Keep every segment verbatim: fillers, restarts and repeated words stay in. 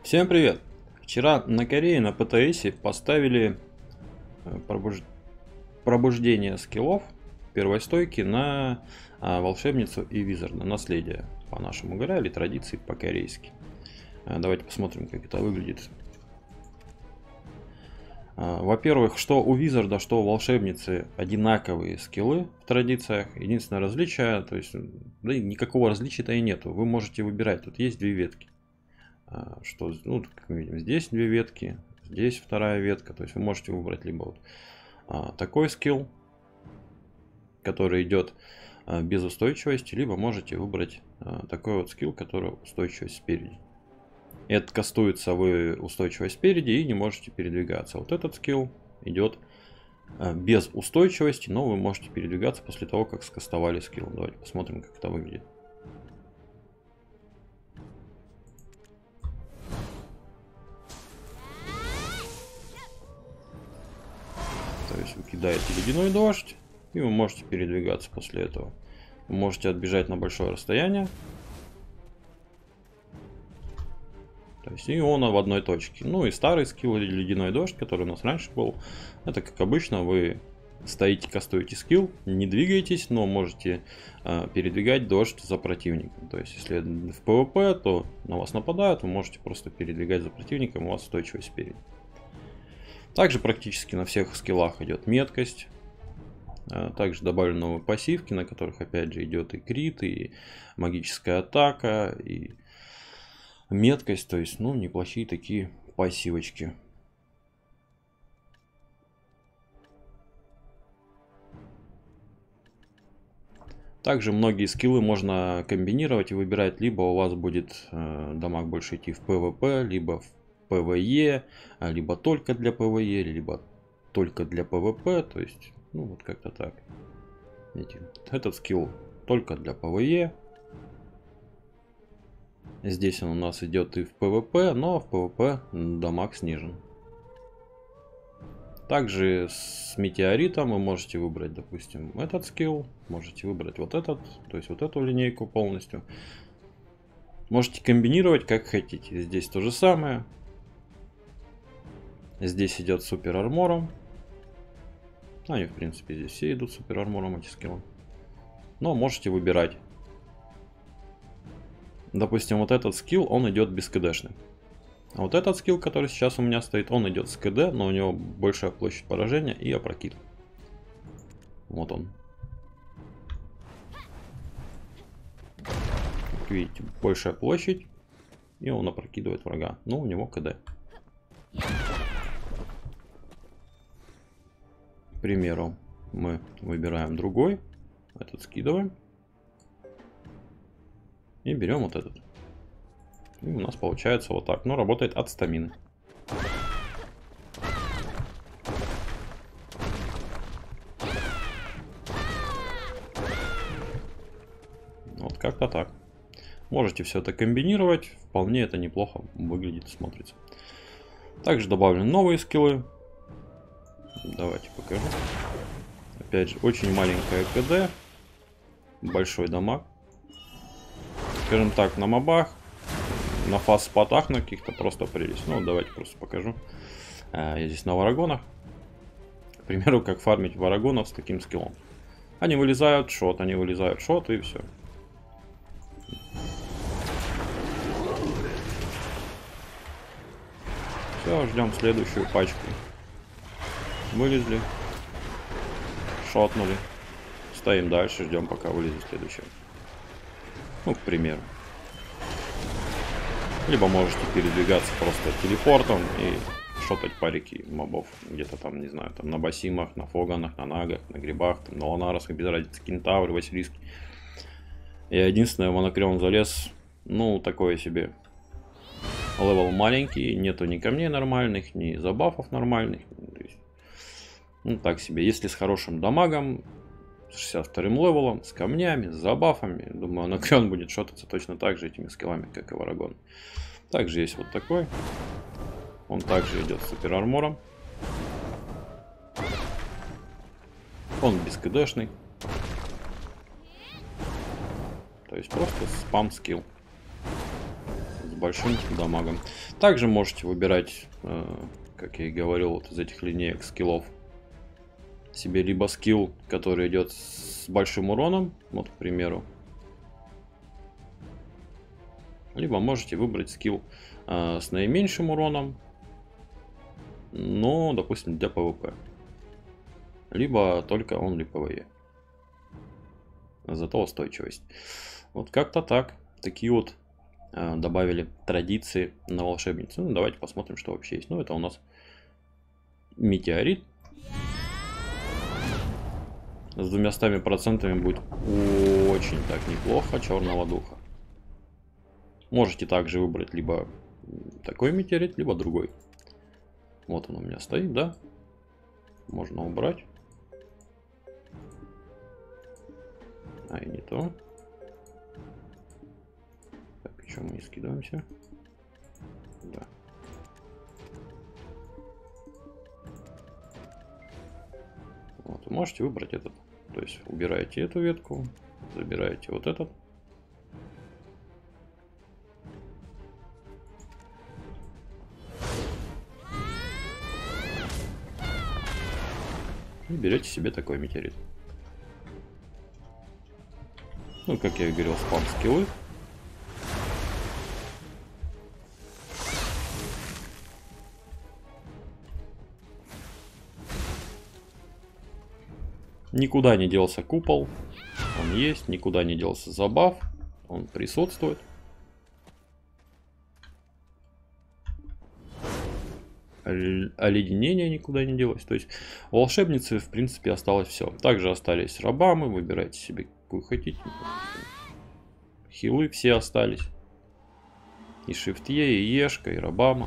Всем привет! Вчера на Корее на ПТСе поставили э, пробуж- пробуждение скиллов первой стойки на а, волшебницу и визарда, наследие по-нашему говоря, или традиции по-корейски. А, давайте посмотрим, как это выглядит. А, во-первых, что у визарда, что у волшебницы одинаковые скиллы в традициях. Единственное различие, то есть да, никакого различия-то и нету. Вы можете выбирать, тут есть две ветки. Что, ну, как мы видим, здесь две ветки, здесь вторая ветка, то есть вы можете выбрать либо вот а, такой скилл, который идет а, без устойчивости, либо можете выбрать а, такой вот скилл, который устойчивость спереди. Это кастуется вы устойчивость спереди и не можете передвигаться. Вот этот скилл идет а, без устойчивости, но вы можете передвигаться после того, как скастовали скилл. Давайте посмотрим, как это выглядит. То есть вы кидаете ледяной дождь, и вы можете передвигаться после этого. Вы можете отбежать на большое расстояние. То есть и он в одной точке. Ну и старый скилл ледяной дождь, который у нас раньше был. Это как обычно, вы стоите, кастуете скилл, не двигаетесь, но можете э, передвигать дождь за противником. То есть если в ПВП, то на вас нападают, вы можете просто передвигать за противником, у вас устойчивость спереди. Также практически на всех скиллах идет меткость. Также добавлены новые пассивки, на которых опять же идет и крит, и магическая атака, и меткость. То есть, ну, неплохие такие пассивочки. Также многие скиллы можно комбинировать и выбирать. Либо у вас будет э, дамаг больше идти в ПВП, либо в ПВЕ, либо только для ПВЕ, либо только для ПВП. То есть, ну вот как-то так. Видите, этот скилл только для ПВЕ. Здесь он у нас идет и в ПВП, но в ПВП дамаг снижен. Также с метеоритом вы можете выбрать, допустим, этот скилл. Можете выбрать вот этот, то есть вот эту линейку полностью. Можете комбинировать как хотите. Здесь то же самое. Здесь идет супер армором. Они, в принципе, здесь все идут супер армором, эти скиллы. Но можете выбирать. Допустим, вот этот скилл, он идет без КДшный. А вот этот скилл, который сейчас у меня стоит, он идет с КД, но у него большая площадь поражения и опрокид. Вот он. Как видите, большая площадь, и он опрокидывает врага. Но у него КД. К примеру, мы выбираем другой, этот скидываем. И берем вот этот. И у нас получается вот так. Но работает от стамины. Вот как-то так. Можете все это комбинировать. Вполне это неплохо выглядит, смотрится. Также добавлены новые скиллы. Давайте покажу. Опять же, очень маленькая КД. Большой дамаг. Скажем так, на мобах, на фаст-спотах на каких-то просто прелесть. Ну, давайте просто покажу. Я здесь на варагонах. К примеру, как фармить варагонов с таким скиллом. Они вылезают, шот, они вылезают, шот, и все. Все, ждем следующую пачку. Вылезли. Шотнули. Стоим дальше, ждем, пока вылезет следующая. Ну, к примеру. Либо можете передвигаться просто телепортом и шотать парики мобов. Где-то там, не знаю, там на басимах, на фоганах, на нагах, на грибах, там, на ланаросах, без разницы, кентавры, василиски. Я единственное, в монокреон залез, ну, такое себе. Левел маленький, нету ни камней нормальных, ни забафов нормальных. То есть, ну, так себе. Если с хорошим дамагом, с шестьдесят вторым левелом, с камнями, с забафами, думаю, монокреон будет шотаться точно так же этими скиллами, как и варагон. Также есть вот такой. Он также идет с супер армором. Он без КДшный. То есть просто спам скилл. С большим дамагом. Также можете выбирать, э, как я и говорил, вот из этих линеек скиллов себе либо скилл, который идет с большим уроном, вот, к примеру, либо можете выбрать скилл э, с наименьшим уроном, но, допустим, для пэ вэ пэ. Либо только only пэ вэ е. Зато устойчивость. Вот как-то так. Такие вот э, добавили традиции на волшебницу. Ну, давайте посмотрим, что вообще есть. Ну, это у нас метеорит. С двумястами процентами будет очень так неплохо черного духа. Можете также выбрать либо такой метеорит, либо другой. Вот он у меня стоит, да? Можно убрать. А, и не то. Так, еще мы не скидываемся. Да. Вот, вы можете выбрать этот. То есть убираете эту ветку, забираете вот этот. И берете себе такой метеорит. Ну, как я и говорил, спам скиллы. Никуда не делся купол. Он есть. Никуда не делся забав. Он присутствует. Оледенение никуда не делось. То есть у волшебницы, в принципе, осталось все. Также остались рабамы. Выбирайте себе, какую хотите. Хилы все остались. И шифтье, и ешка, и рабама.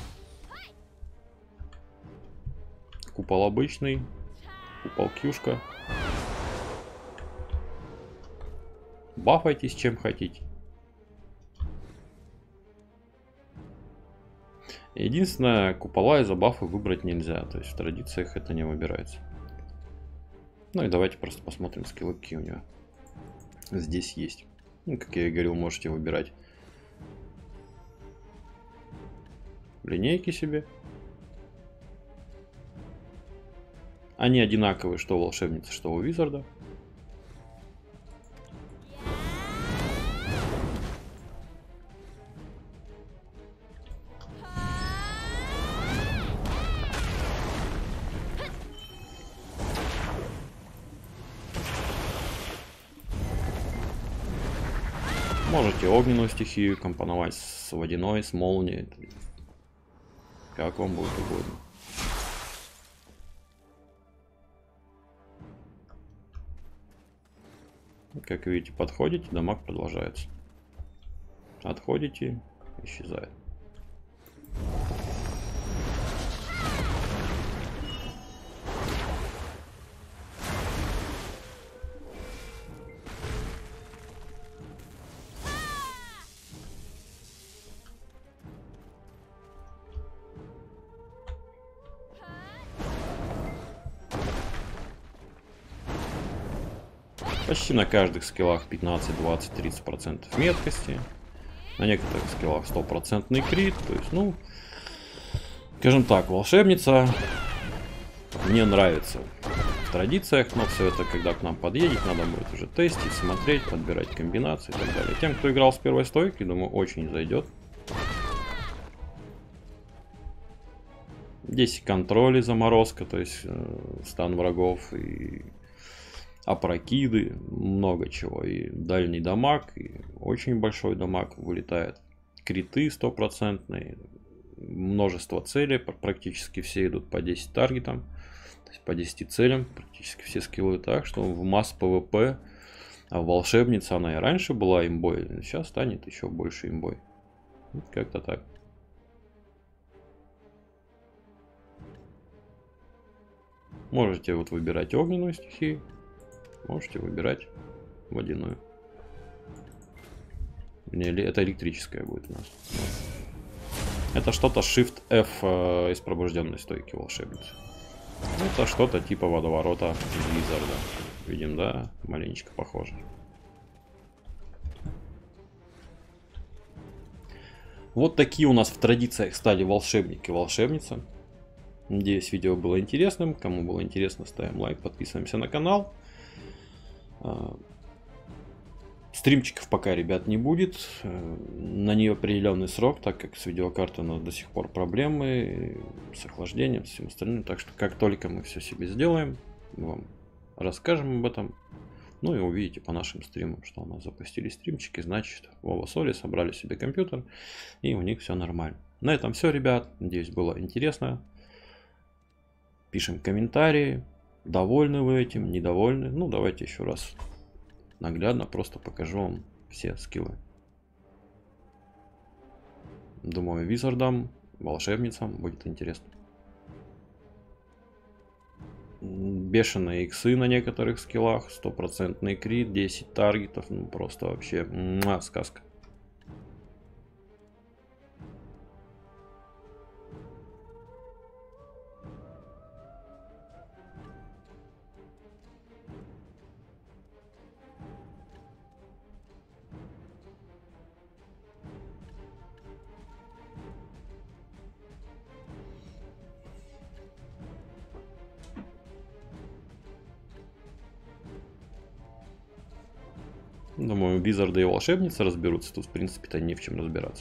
Купол обычный. Купол кьюшка. Бафайтесь чем хотите. Единственное, купола и забафы выбрать нельзя. То есть в традициях это не выбирается. Ну и давайте просто посмотрим скиллы, какие у него здесь есть. Ну, как я и говорил, можете выбирать линейки себе. Они одинаковые, что у волшебницы, что у визарда. Можете огненную стихию компоновать с водяной, с молнией. Как вам будет угодно. Как видите, подходите, дамаг продолжается. Отходите, исчезает. Почти на каждых скиллах пятнадцать, двадцать, тридцать процентов меткости. На некоторых скиллах стопроцентный крит. То есть, ну, скажем так, волшебница мне нравится в традициях, но все это, когда к нам подъедет, надо будет уже тестить, смотреть, подбирать комбинации и так далее. Тем, кто играл с первой стойки, думаю, очень зайдет. Здесь и контроль, и заморозка, то есть э, стан врагов, и опрокиды, много чего. И дальний дамаг, и очень большой дамаг вылетает. Криты стопроцентные, множество целей, практически все идут по десять таргетам, то есть по десяти целям, практически все скиллы. Так что в масс пэ вэ пэ а волшебница, она и раньше была имбой, сейчас станет еще больше имбой. Вот как-то так. Можете вот выбирать огненную стихию. Можете выбирать водяную. Это электрическая будет у нас. Это что-то Shift F э, из пробужденной стойки волшебницы. Это что-то типа водоворота из Визарда. Видим, да? Маленечко похоже. Вот такие у нас в традициях стали волшебник и волшебница. Надеюсь, видео было интересным. Кому было интересно, ставим лайк, подписываемся на канал. Стримчиков пока, ребят, не будет. На неопределенный срок, так как с видеокартой у нас до сих пор проблемы с охлаждением, с всем остальным. Так что как только мы все себе сделаем, мы вам расскажем об этом. Ну и увидите по нашим стримам, что у нас запустили стримчики. Значит, Вова Соли собрали себе компьютер, и у них все нормально. На этом все, ребят. Надеюсь, было интересно. Пишем комментарии. Довольны вы этим, недовольны? Ну, давайте еще раз наглядно просто покажу вам все скиллы. Думаю, визардам, волшебницам будет интересно. Бешеные иксы на некоторых скиллах, стопроцентный крит, десять таргетов, ну просто вообще муа, сказка. Думаю, визарды и волшебницы разберутся. Тут, в принципе-то, не в чем разбираться.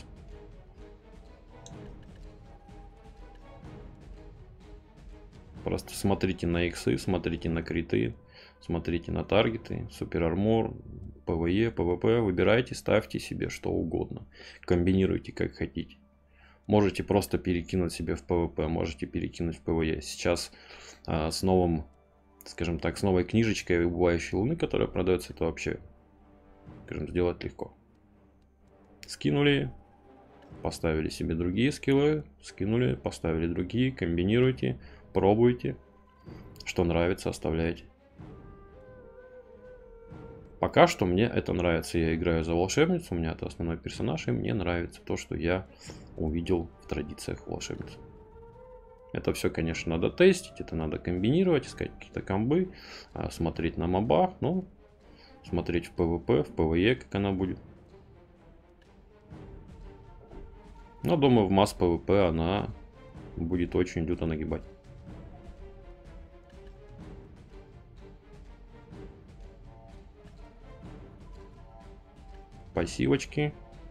Просто смотрите на иксы, смотрите на криты, смотрите на таргеты, супер армор, пве, пвп. Выбирайте, ставьте себе что угодно. Комбинируйте как хотите. Можете просто перекинуть себе в пвп, можете перекинуть в пве. Сейчас а, с новым, скажем так, с новой книжечкой убывающей луны, которая продается, это вообще, скажем, сделать легко. Скинули, поставили себе другие скиллы, скинули, поставили другие, комбинируйте, пробуйте, что нравится, оставляйте. Пока что мне это нравится, я играю за волшебницу, у меня это основной персонаж, и мне нравится то, что я увидел в традициях волшебницы. Это все, конечно, надо тестить, это надо комбинировать, искать какие-то комбы, смотреть на мобах, ну, смотреть в пвп, в пве, как она будет. Но думаю, в масс пвп она будет очень люто нагибать. Пассивочки.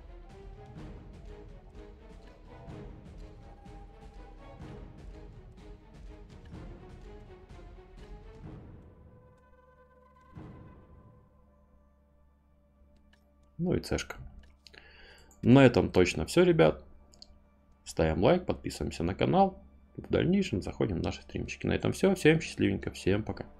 Ну и цешка. На этом точно все, ребят. Ставим лайк, подписываемся на канал. В дальнейшем заходим в наши стримчики. На этом все. Всем счастливенько. Всем пока.